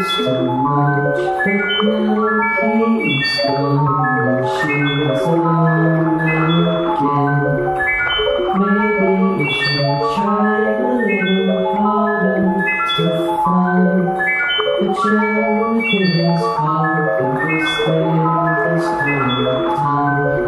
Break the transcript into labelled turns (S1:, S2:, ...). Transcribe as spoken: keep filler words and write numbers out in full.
S1: was too much, but now he's gone and she's alone again. Maybe I should try a little harder to find the gem within his heart that was there this whole time.